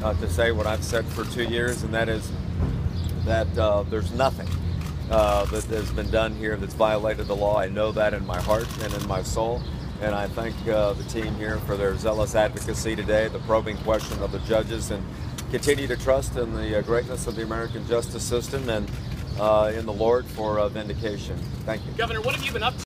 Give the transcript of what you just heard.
to say what I've said for 2 years, and that is that there's nothing that has been done here that's violated the law. I know that in my heart and in my soul, and I thank the team here for their zealous advocacy today, the probing question of the judges, and continue to trust in the greatness of the American justice system and in the Lord for vindication. Thank you. Governor, what have you been up to?